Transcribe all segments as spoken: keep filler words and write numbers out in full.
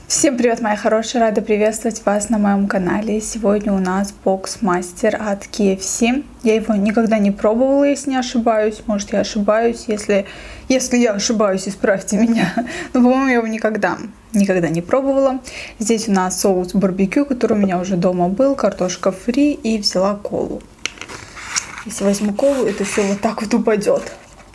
Всем привет, мои хорошие! Рада приветствовать вас на моем канале. Сегодня у нас бокс-мастер от кей эф си. Я его никогда не пробовала, если не ошибаюсь. Может, я ошибаюсь. Если, если я ошибаюсь, исправьте меня. Но, по-моему, я его никогда, никогда не пробовала. Здесь у нас соус барбекю, который у меня уже дома был, картошка фри, и взяла колу. Если возьму колу, это все вот так вот упадет.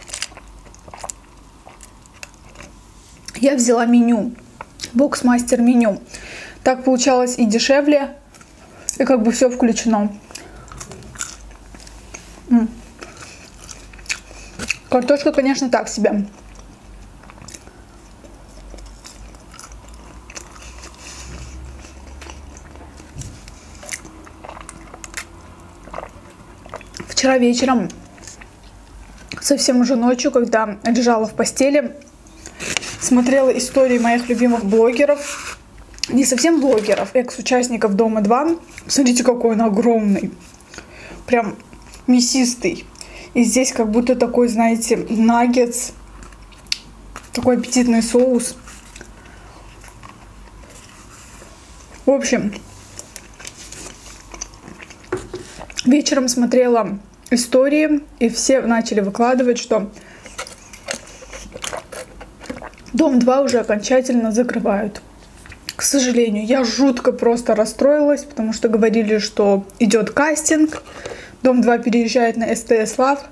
Я взяла меню. Бокс-мастер меню. Так получалось и дешевле, и как бы все включено. М. Картошка, конечно, так себе. Вчера вечером, совсем уже ночью, когда лежала в постели, смотрела истории моих любимых блогеров. Не совсем блогеров, экс-участников Дома два. Смотрите, какой он огромный. Прям мясистый. И здесь как будто такой, знаете, наггетс. Такой аппетитный соус. В общем, вечером смотрела истории, и все начали выкладывать, что Дом два уже окончательно закрывают. К сожалению, я жутко просто расстроилась, потому что говорили, что идет кастинг. Дом два переезжает на эс тэ эс Лав.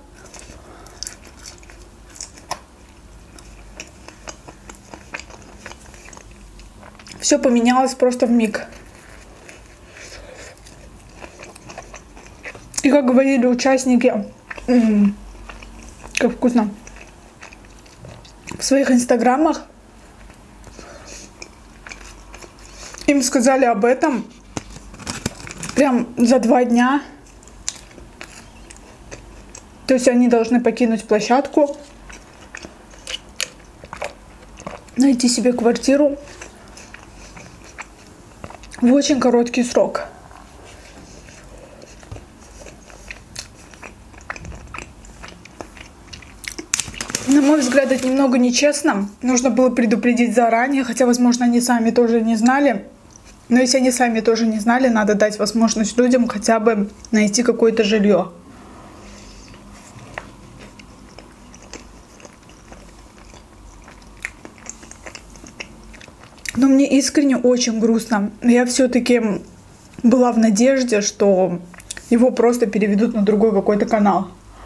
Все поменялось просто вмиг. И как говорили участники, м-м, как вкусно. В своих инстаграмах им сказали об этом прям за два дня. То есть они должны покинуть площадку, найти себе квартиру в очень короткий срок. На мой взгляд, это немного нечестно. Нужно было предупредить заранее, хотя, возможно, они сами тоже не знали. Но если они сами тоже не знали, надо дать возможность людям хотя бы найти какое-то жилье. Но мне искренне очень грустно. Я все-таки была в надежде, что его просто переведут на другой какой-то канал.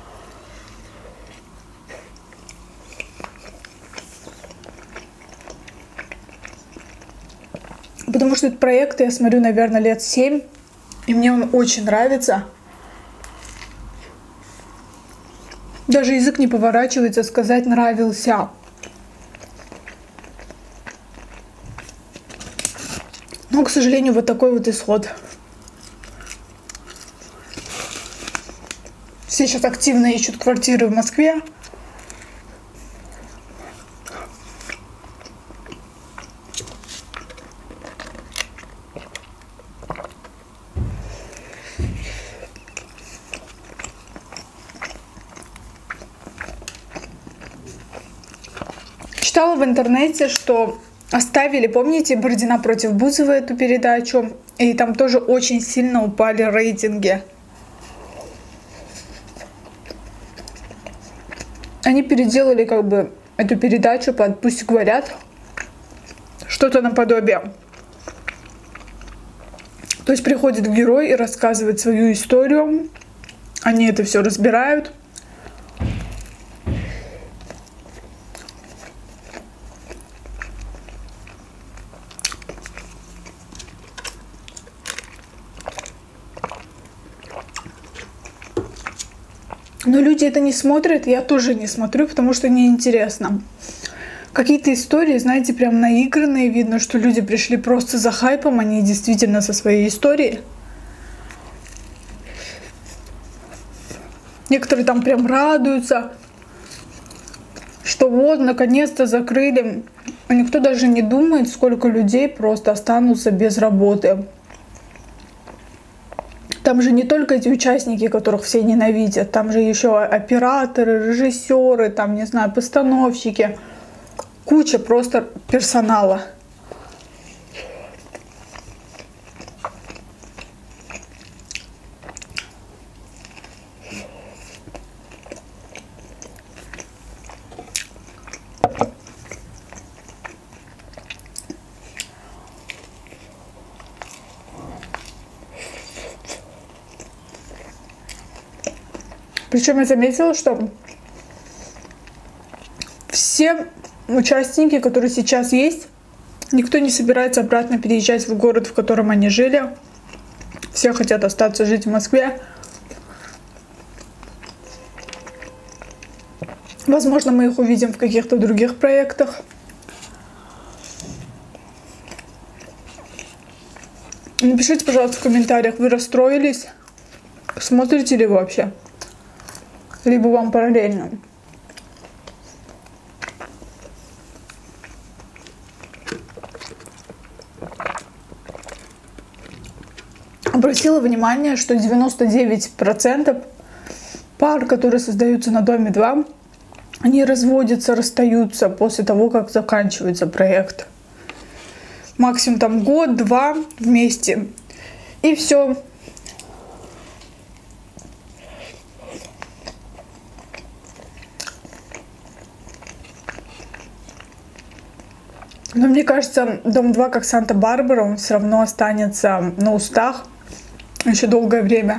Потому что этот проект я смотрю, наверное, лет семь. И мне он очень нравится. Даже язык не поворачивается сказать «нравился». Но, к сожалению, вот такой вот исход. Все сейчас активно ищут квартиры в Москве. Читала в интернете, что оставили, помните, Бородина против Бузовой эту передачу, и там тоже очень сильно упали рейтинги. Они переделали как бы эту передачу под «Пусть говорят», что-то наподобие. То есть приходит герой и рассказывает свою историю, они это все разбирают. Но люди это не смотрят, я тоже не смотрю, потому что неинтересно. Какие-то истории, знаете, прям наигранные, видно, что люди пришли просто за хайпом, они действительно со своей историей. Некоторые там прям радуются, что вот, наконец-то закрыли. А никто даже не думает, сколько людей просто останутся без работы. Там же не только эти участники, которых все ненавидят, там же еще операторы, режиссеры, там, не знаю, постановщики. Куча просто персонала. Причем я заметила, что все участники, которые сейчас есть, никто не собирается обратно переезжать в город, в котором они жили. Все хотят остаться жить в Москве. Возможно, мы их увидим в каких-то других проектах. Напишите, пожалуйста, в комментариях, вы расстроились? Смотрите ли вы вообще? Либо вам параллельно? Обратила внимание, что девяносто девять процентов пар, которые создаются на Доме два, они разводятся, расстаются после того, как заканчивается проект. Максимум там год-два вместе. И все. Но мне кажется, Дом два, как Санта-Барбара, он все равно останется на устах еще долгое время.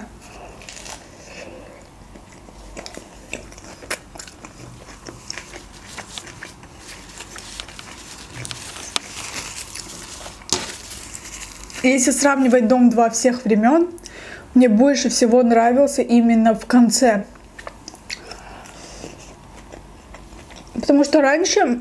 Если сравнивать Дом два всех времен, мне больше всего нравился именно в конце. Потому что раньше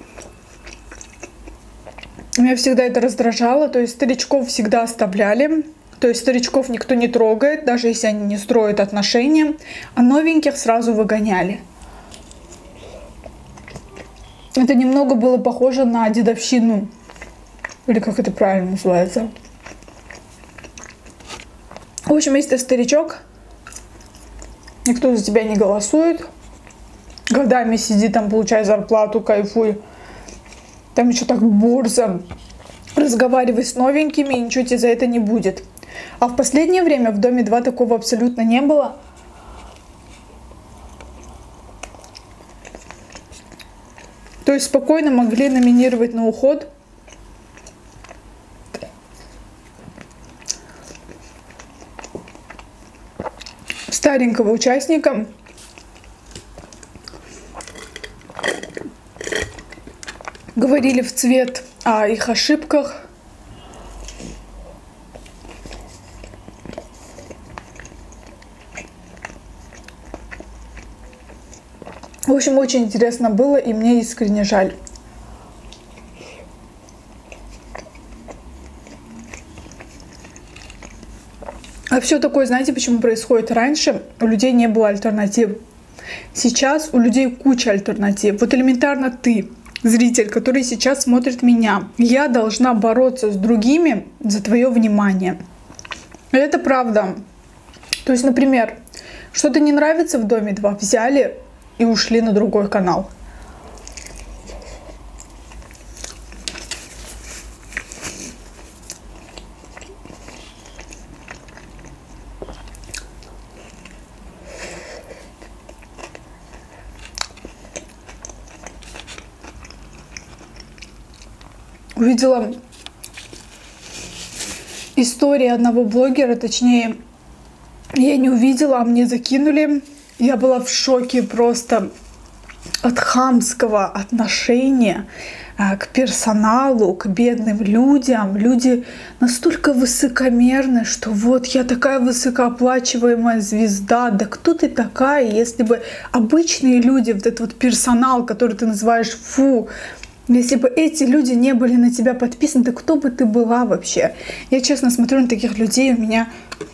меня всегда это раздражало. То есть старичков всегда оставляли. То есть старичков никто не трогает, даже если они не строят отношения. А новеньких сразу выгоняли. Это немного было похоже на дедовщину. Или как это правильно называется. В общем, если ты старичок, никто за тебя не голосует, годами сиди там, получай зарплату, кайфуй, там еще так борзо разговаривай с новенькими, и ничего тебе за это не будет. А в последнее время в Доме два такого абсолютно не было. То есть спокойно могли номинировать на уход старенького участника, говорили в цвет о их ошибках. В общем, очень интересно было, и мне искренне жаль. А все такое, знаете, почему происходит? Раньше у людей не было альтернатив. Сейчас у людей куча альтернатив. Вот элементарно ты, зритель, который сейчас смотрит меня, я должна бороться с другими за твое внимание. И это правда. То есть, например, что-то не нравится в Доме два, взяли и ушли на другой канал. Увидела историю одного блогера, точнее, я не увидела, а мне закинули. Я была в шоке просто от хамского отношения к персоналу, к бедным людям. Люди настолько высокомерны, что вот я такая высокооплачиваемая звезда. Да кто ты такая, если бы обычные люди, вот этот вот персонал, который ты называешь фу, если бы эти люди не были на тебя подписаны, то кто бы ты была вообще? Я честно смотрю на таких людей, у меня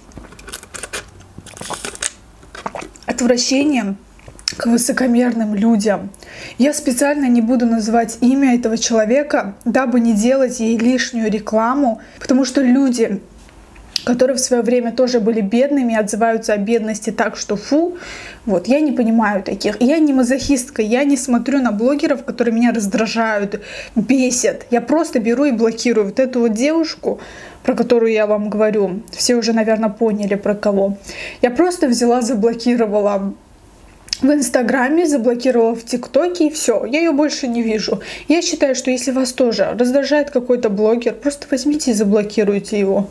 отвращение к высокомерным людям. Я специально не буду называть имя этого человека, дабы не делать ей лишнюю рекламу, потому что люди, которые в свое время тоже были бедными, отзываются о бедности так, что фу. Вот, я не понимаю таких. Я не мазохистка, я не смотрю на блогеров, которые меня раздражают, бесят. Я просто беру и блокирую вот эту вот девушку, про которую я вам говорю. Все уже, наверное, поняли, про кого. Я просто взяла, заблокировала в Инстаграме, заблокировала в ТикТоке, и все. Я ее больше не вижу. Я считаю, что если вас тоже раздражает какой-то блогер, просто возьмите и заблокируйте его.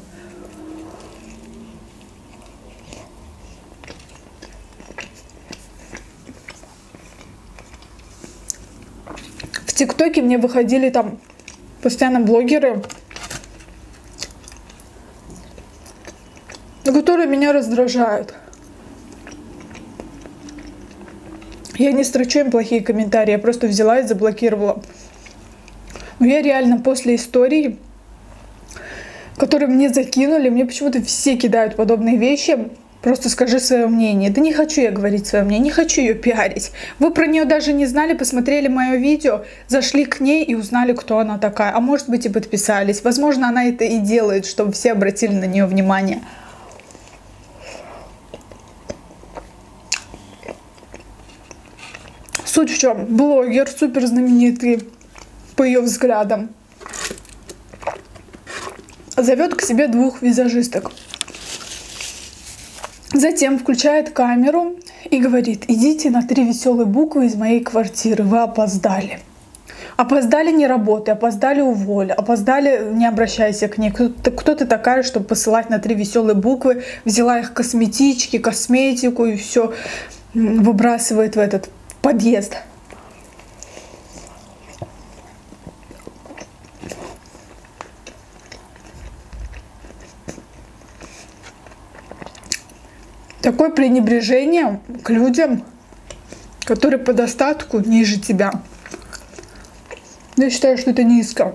ТикТоке мне выходили там постоянно блогеры, которые меня раздражают. Я не строчу им плохие комментарии, я просто взяла и заблокировала. Но я реально после истории, которые мне закинули, мне почему-то все кидают подобные вещи. Просто скажи свое мнение. Да не хочу я говорить свое мнение, не хочу ее пиарить. Вы про нее даже не знали, посмотрели мое видео, зашли к ней и узнали, кто она такая. А может быть и подписались. Возможно, она это и делает, чтобы все обратили на нее внимание. Суть в чем? Блогер, супер знаменитый, по ее взглядам, зовет к себе двух визажисток. Затем включает камеру и говорит: идите на три веселые буквы из моей квартиры, вы опоздали. Опоздали, не работай, опоздали, уволь, опоздали, не обращайся к ней. Кто ты, кто ты такая, чтобы посылать на три веселые буквы? Взяла их косметички, косметику и все выбрасывает в этот подъезд. Такое пренебрежение к людям, которые по достатку ниже тебя. Я считаю, что это низко.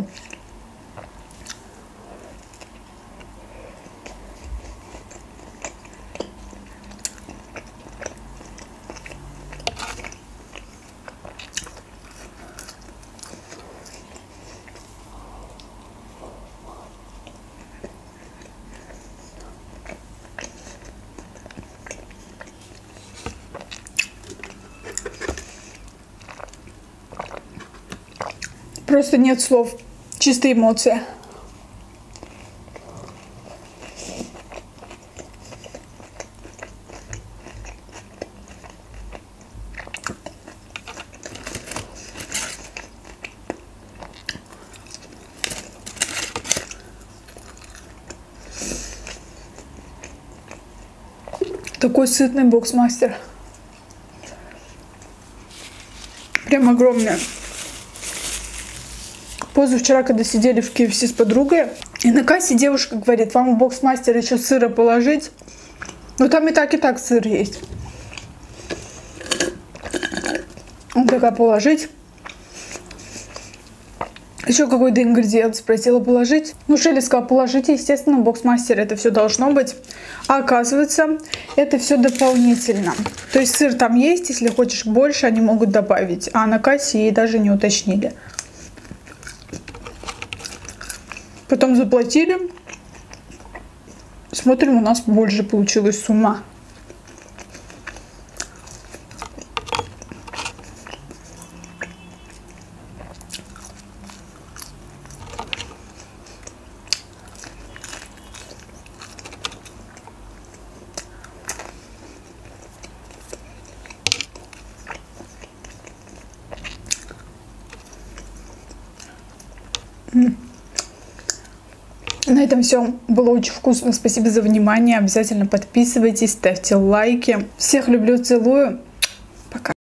Просто нет слов, чистые эмоции. Такой сытный боксмастер. Прям огромный. Позавчера, когда сидели в кей эф си с подругой, и на кассе девушка говорит: вам в боксмастер еще сыра положить? Ну там и так, и так сыр есть. Он такая: положить. Еще какой-то ингредиент спросила: положить. Ну, Шелли сказала: положите. Естественно, в боксмастере это все должно быть. А оказывается, это все дополнительно. То есть сыр там есть, если хочешь больше, они могут добавить. А на кассе ей даже не уточнили. Потом заплатили. Смотрим, у нас больше получилась сумма. На этом все. Было очень вкусно. Спасибо за внимание. Обязательно подписывайтесь, ставьте лайки. Всех люблю, целую. Пока.